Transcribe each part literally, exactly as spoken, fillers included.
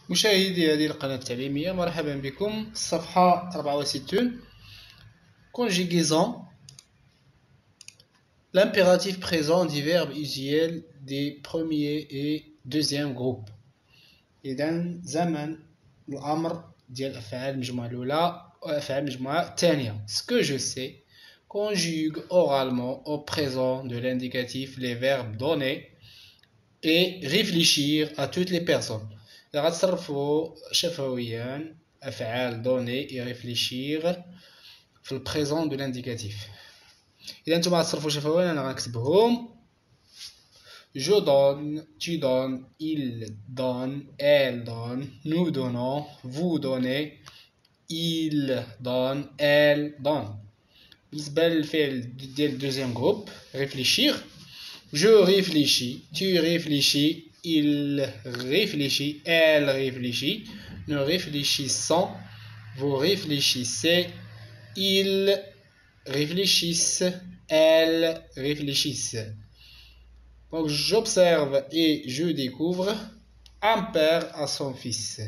مشاهدي هذه القناة التعليمية، مرحبا بكم. الصفحة أربعة وستين. Conjugaison. L'impératif présent du verbe usuel des premiers et deuxième groupes. إذن زمن الأمر ديال الأفعال المجموعة الأولى وأفعال المجموعة الثانية. Ce que je sais conjugue oralement au présent de l'indicatif les verbes donner et réfléchir à toutes les personnes. غتصرفوا شفويا أفعال donner et réfléchir في البريزون دو لانديكاتيف. إذا نتوما غتصرفوا شفويا أنا غنكتبهم. Je donne, tu donnes, il donne, elle donne, nous donnons, vous donnez, il donne, elle donne. بالنسبة للفعل ديال deuxième groupe réfléchir. Je réfléchis, tu réfléchis, il réfléchit, elle réfléchit, nous réfléchissons, vous réfléchissez, ils réfléchissent, elles réfléchissent. Donc j'observe et je découvre. Un père à son fils.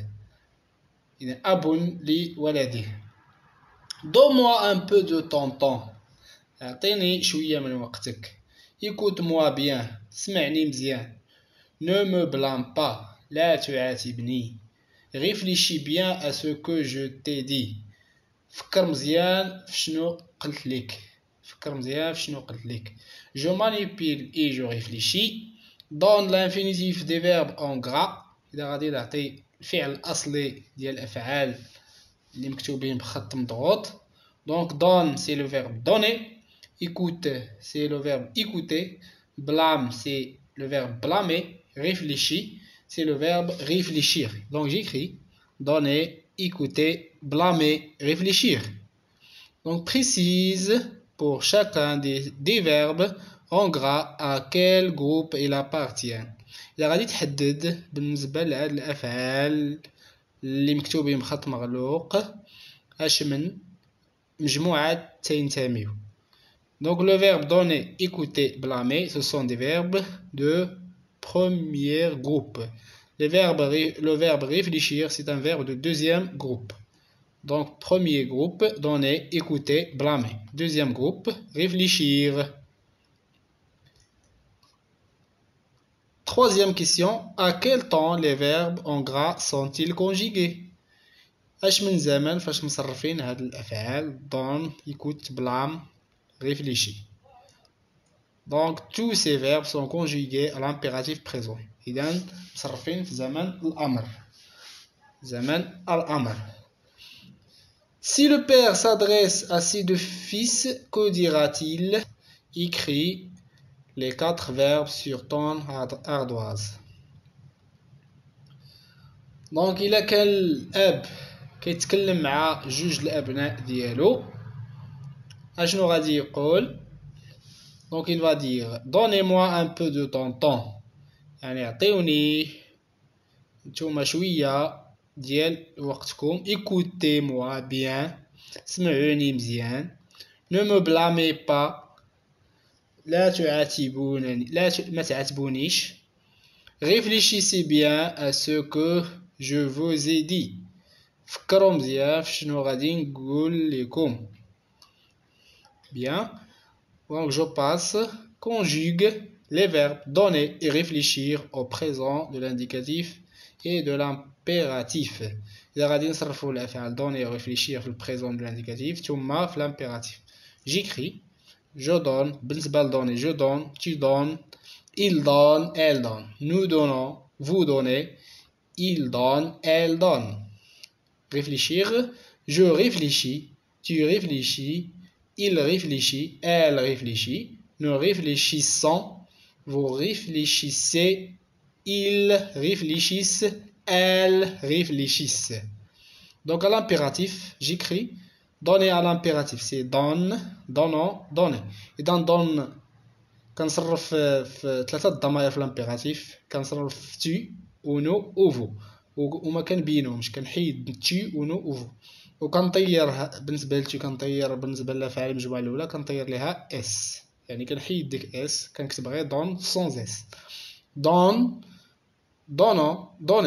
Abun li waladi. Donne-moi un peu de ton temps. أعطيني شوية من وقتك. Écoute-moi bien. اسمعني مزيان. Ne me blâme pas. لا تعاتبني. Réfléchis bien à ce que je t'ai dit. فكر مزيان في شنو قلت لك. فكر مزيان في شنو قلت لك. Je manipule et je réfléchis. Donne l'infinitif des verbes en gras. إذا غادي نعطي الفعل الأصلي ديال الأفعال اللي مكتوبين بخط مضغوط. Donc donne c'est le verbe donner. Écoute c'est le verbe écouter. Blâme c'est le verbe blâmer. Réfléchis c'est le verbe réfléchir. Donc j'écris donner, écouter, blâmer, réfléchir. Donc précise pour chacun des, des verbes en gras à quel groupe il appartient. إذا غادي تحدد بالنسبة لهاد الأفعال اللي مكتوبين بخط مغلوق اش من مجموعة تينتميو. Donc le verbe donner, écouter, blâmer, ce sont des verbes de premier groupe. Le verbe, le verbe réfléchir, c'est un verbe de deuxième groupe. Donc premier groupe, donner, écouter, blâmer. Deuxième groupe, réfléchir. Troisième question, à quel temps les verbes en gras sont-ils conjugués? اش من زمن فاش مصرفين هاد الافعال donne, écoute, blâme, réfléchir. Donc tous ces verbes sont conjugués à l'impératif présent. إذا مصرفين في زمن الأمر. زمن الأمر. Si le père s'adresse à ses deux fils, que dira-t-il? Écris les quatre verbes sur ton ardoise. Donc إلا كان الأب كيتكلم مع جوج الأبناء ديالو أشنو غادي يقول؟ Donc il va dire donnez-moi un peu de ton temps. يعني عطيوني نتوما شوية ديال وقتكم. Écoutez-moi bien. اسمعوني مزيان. Ne me blâmez pas. لا تعاتبونني. لا ت... ما تعاتبونيش. Réfléchissez bien à ce que je vous ai dit. فكروا مزيان في شنو غادي نقول لكم. Bien. Donc je passe. Conjugue les verbes donner et réfléchir au présent de l'indicatif et de l'impératif. إذا غادي نصرفوا الأفعال donner et réfléchir في البريزون de l'indicatif ثم في l'impératif. J'écris. Je donne. بالنسبة ل donner je donne. Tu donnes. Il donne. Elle donne. Nous donnons. Vous donnez. Il donne. Elle donne. Réfléchir. Je réfléchis. Tu réfléchis. Il réfléchit. Elle réfléchit. Nous réfléchissons. Vous réfléchissez. Ils réfléchissent. Elles réfléchissent. Donc à l'impératif, j'écris. Donner à l'impératif, c'est donne, donnons, donner. Et dans donne, كنصرف في ثلاثة ضمائر في l'impératif. كنصرف tu, ou nous, ou vous. وما كنبينوهمش كنحيد tu و nous و vous. وكنطير بالنسبة لتو كنطير بالنسبة للأفعال المجموعة الأولى كنطير ليها اس. يعني كنحيد ديك اس كنكتب غير دون سون اس. دون donnons, donner.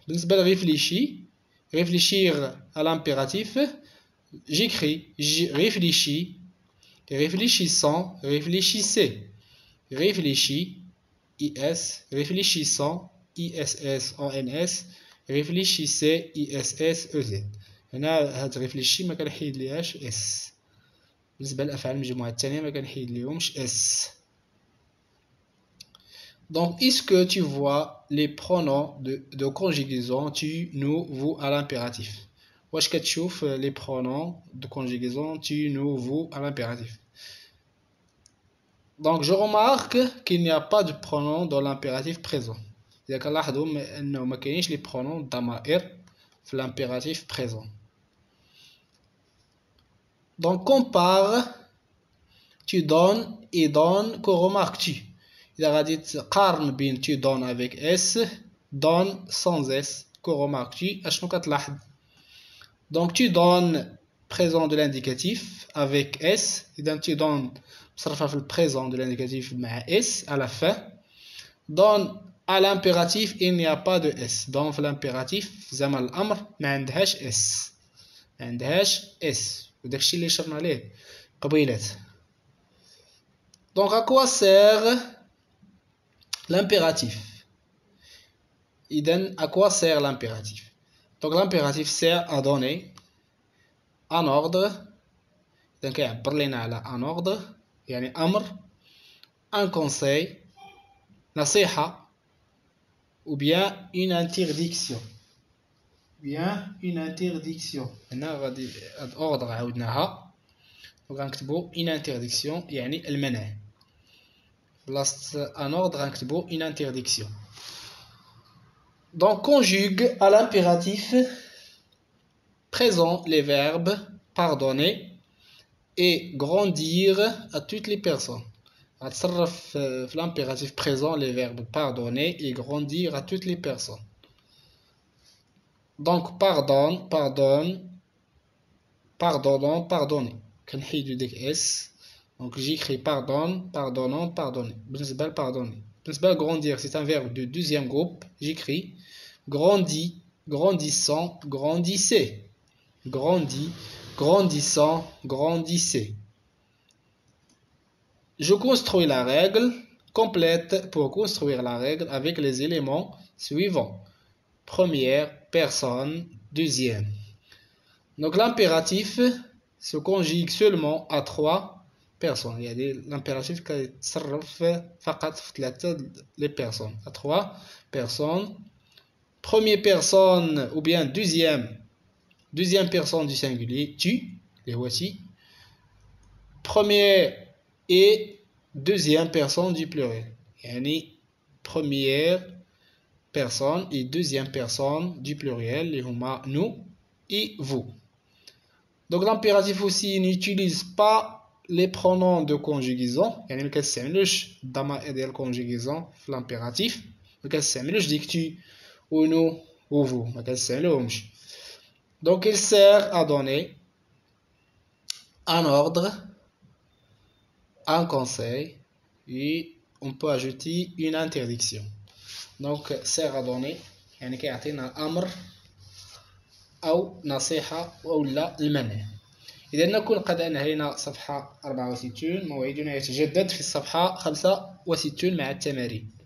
بالنسبة ل réfléchir réfléchir à l'impératif j'écris réfléchis réfléchissant réfléchissez réfléchis is réfléchissant iss ons réfléchissez iss هنا هاد réfléchir ما كنحيد ليهاش اس. بالنسبة للأفعال المجموعة الثانية ما كنحيد ليهمش اس. Donc, est-ce que tu vois les pronoms de, de conjugaison tu, nous, vous à l'impératif? Wesh كتشوف les pronoms de conjugaison tu, nous, vous à l'impératif. Donc, je remarque qu'il n'y a pas de pronom dans l'impératif présent. إذا كنلاحظوا أنه ما كاينينش les pronoms الضمائر في l'impératif présent. Donc, compare, tu donnes et donne, que remarques-tu? إذا غادي تقارن بين tu donnes avec s donne sans s que remarques-tu أشنو كتلاحظ؟ Donc tu donnes présent de l'indicatif avec s إذا tu donnes مصرفة في البريزون de l'indicatif مع s à la fin. Donne à l'impératif il n'y a pas de s. Donc في l'impératif زمن الأمر ما عندهاش s ما عندهاش s وداكشي اللي شرنا ليه قبيلات. Donc à quoi sert l'impératif? Iden, à quoi sert l'impératif? Donc l'impératif sert à donner un ordre. Donc يعبر لنا على un ordre يعني أمر, un conseil, نصيحة, ou bien une interdiction. Bien une interdiction. هنا غادي هاد ordre عاودناها. Donc غنكتبو une interdiction يعني المنع. Un ordre غنكتبو une interdiction. Donc conjugue à l'impératif présent les verbes pardonner et grandir à toutes les personnes. غتصرف في l'impératif présent les verbes pardonner et grandir à toutes les personnes. Donc pardonne, pardonne, pardonnons, pardonner. كنحيدو ديك اس. Donc j'écris pardonne, pardonnons, pardonner. بالنسبة ل pardonner. بالنسبة ل grandir, c'est un verbe de deuxième groupe. J'écris grandit, grandissant, grandissez. Grandit, grandissant, grandissez. Je construis la règle complète pour construire la règle avec les éléments suivants. Première personne, deuxième. Donc l'impératif se conjugue seulement à trois personnes. يعني l'impératif كيتصرف فقط في ثلاثة les personnes. À trois personnes. Première personne ou bien deuxième deuxième personne du singulier tu, les voici. Première et deuxième personne du pluriel. يعني première personne et deuxième personne du pluriel, les huma nous et vous. Donc l'impératif aussi n'utilise pas les pronoms de conjugaison. يعني ما كنستعملوش الضمائر ديال الكونجوغيزون في l'impératif. ما كنستعملوش ديك tu ou nous ou vous. ما كنستعملوهمش. Donc il sert à donner un ordre, un conseil et on peut ajouter une interdiction. Donc sert à donner يعني كيعطينا أمر أو نصيحة أو لا المنع. إذا نكون قد أنهينا صفحة أربعة وستين. موعدنا يتجدد في الصفحة خمسة وستين مع التمارين.